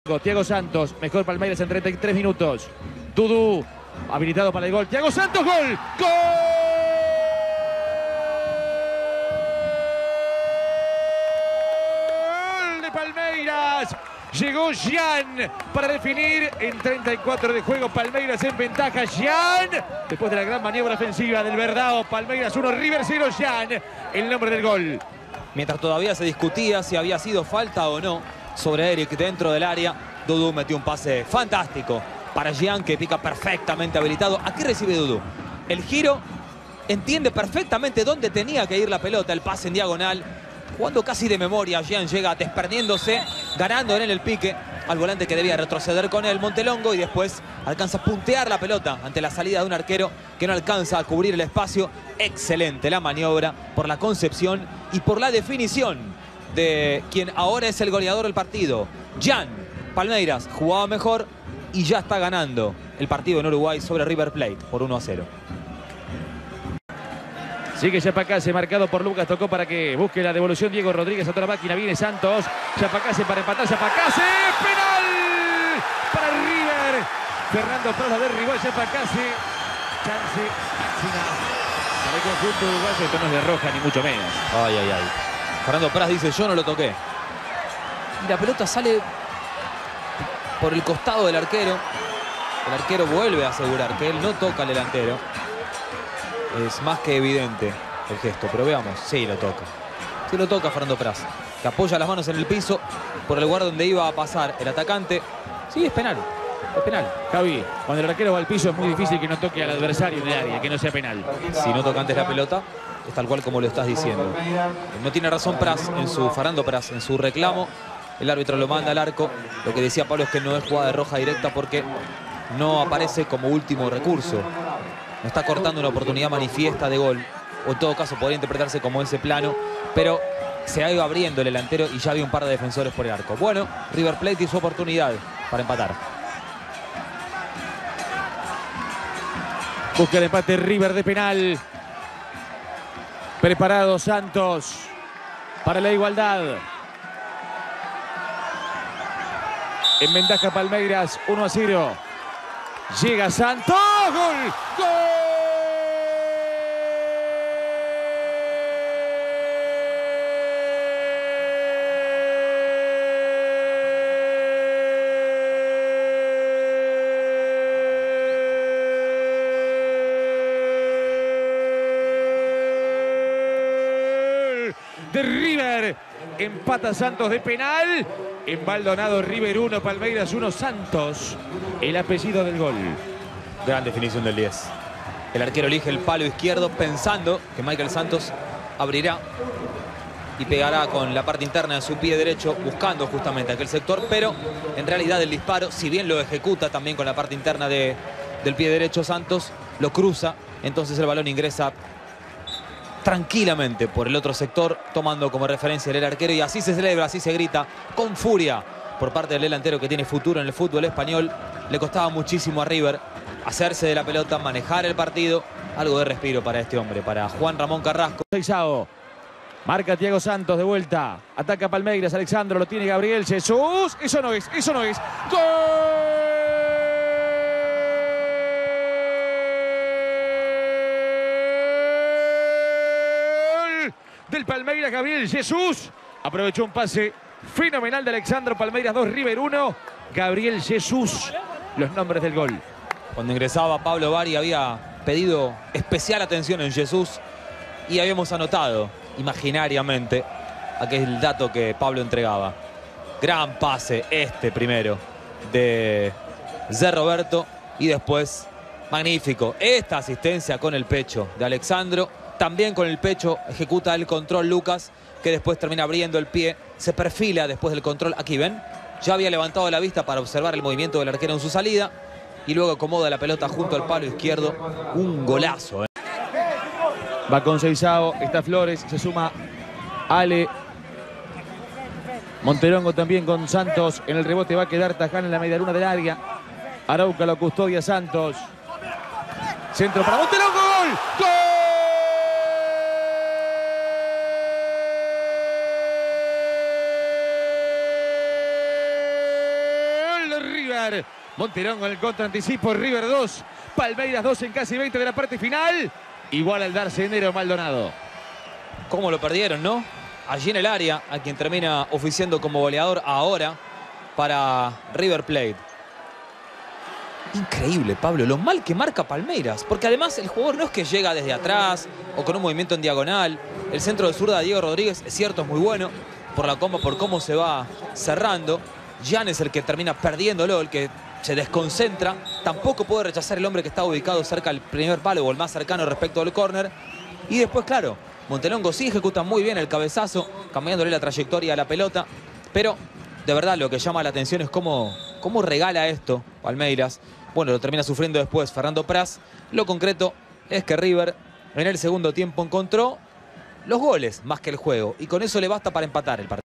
Thiago Santos, mejor Palmeiras en 33 minutos. Dudu, habilitado para el gol. Thiago Santos, gol. ¡Gol de Palmeiras! Llegó Jean para definir en 34 de juego. Palmeiras en ventaja. Jean, después de la gran maniobra ofensiva del Verdao. Palmeiras 1, River 0. Jean, el nombre del gol. Mientras todavía se discutía si había sido falta o no sobre Eric dentro del área, Dudu metió un pase fantástico para Jean, que pica perfectamente habilitado. Aquí recibe Dudu el giro, entiende perfectamente dónde tenía que ir la pelota, el pase en diagonal. Jugando casi de memoria, Jean llega desprendiéndose, ganando en el pique al volante que debía retroceder con él, Montelongo, y después alcanza a puntear la pelota ante la salida de un arquero que no alcanza a cubrir el espacio. Excelente la maniobra por la concepción y por la definición de quien ahora es el goleador del partido, Jean. Palmeiras jugaba mejor y ya está ganando el partido en Uruguay sobre River Plate por 1-0. Sigue Yapacase, marcado por Lucas, tocó para que busque la devolución Diego Rodríguez a toda la máquina, viene Santos, Yapacase para empatar, Yapacase, penal para River. Fernando Praz derribó a Yapacase, chance máxima para el conjunto uruguayo. Esto no es de roja ni mucho menos. Ay, ay, ay. Fernando Praz dice, yo no lo toqué. Y la pelota sale por el costado del arquero. El arquero vuelve a asegurar que él no toca al delantero. Es más que evidente el gesto, pero veamos. Sí lo toca. Sí lo toca Fernando Praz, que apoya las manos en el piso por el lugar donde iba a pasar el atacante. Sí, es penal. Es penal. Javi, cuando el arquero va al piso es muy difícil que no toque al adversario en el área, que no sea penal. Si no toca antes la pelota, es tal cual como lo estás diciendo. No tiene razón Fernando Praz en su reclamo. El árbitro lo manda al arco. Lo que decía Pablo es que no es jugada de roja directa porque no aparece como último recurso. No está cortando una oportunidad manifiesta de gol. O en todo caso podría interpretarse como ese plano. Pero se ha ido abriendo el delantero y ya había un par de defensores por el arco. Bueno, River Plate tiene su oportunidad para empatar. Busca el empate River de penal. Preparado Santos para la igualdad. En ventaja Palmeiras, 1-0. Llega Santos. ¡Gol! ¡Gol! De River. Empata Santos de penal. En Maldonado, River 1, Palmeiras 1, Santos, el apellido del gol. Gran definición del 10. El arquero elige el palo izquierdo pensando que Michael Santos abrirá y pegará con la parte interna de su pie derecho, buscando justamente aquel sector, pero en realidad el disparo, si bien lo ejecuta también con la parte interna del pie derecho, Santos lo cruza, entonces el balón ingresa tranquilamente por el otro sector, tomando como referencia el arquero, y así se celebra, así se grita con furia por parte del delantero que tiene futuro en el fútbol español. Le costaba muchísimo a River hacerse de la pelota, manejar el partido. Algo de respiro para este hombre, para Juan Ramón Carrasco. Marca Thiago Santos de vuelta, ataca Palmeiras, Alexandro, lo tiene Gabriel Jesús. Eso no es, eso no es. ¡Gol! Del Palmeiras, Gabriel Jesús. Aprovechó un pase fenomenal de Alexandro. Palmeiras 2, River 1. Gabriel Jesús, los nombres del gol. Cuando ingresaba Pablo Bari había pedido especial atención en Jesús y habíamos anotado imaginariamente aquel dato que Pablo entregaba. Gran pase primero de Zé Roberto y después magnífico esta asistencia con el pecho de Alexandro. También con el pecho ejecuta el control Lucas, que después termina abriendo el pie. Se perfila después del control. Aquí ven, ya había levantado la vista para observar el movimiento del arquero en su salida. Y luego acomoda la pelota junto al palo izquierdo. Un golazo. Va con Seizao, está Flores, se suma Ale. Montelongo también con Santos. En el rebote va a quedar Taján en la media luna del área. Arauca lo custodia Santos. Centro para Montelongo. ¡Gol! ¡Gol! River. Monterón con el contraanticipo. River 2. Palmeiras 2 en casi 20 de la parte final. Igual al darse enero Maldonado. ¿Cómo lo perdieron, no? Allí en el área, a quien termina oficiando como goleador ahora para River Plate. Increíble, Pablo, lo mal que marca Palmeiras. Porque además el jugador no es que llega desde atrás o con un movimiento en diagonal. El centro de zurda de Diego Rodríguez, es cierto, es muy bueno por cómo se va cerrando. Jan es el que termina perdiéndolo, el que se desconcentra. Tampoco puede rechazar el hombre que está ubicado cerca del primer palo o el más cercano respecto al córner. Y después, claro, Montelongo sí ejecuta muy bien el cabezazo, cambiándole la trayectoria a la pelota. Pero, de verdad, lo que llama la atención es cómo regala esto Palmeiras. Bueno, lo termina sufriendo después Fernando Praz. Lo concreto es que River en el segundo tiempo encontró los goles más que el juego. Y con eso le basta para empatar el partido.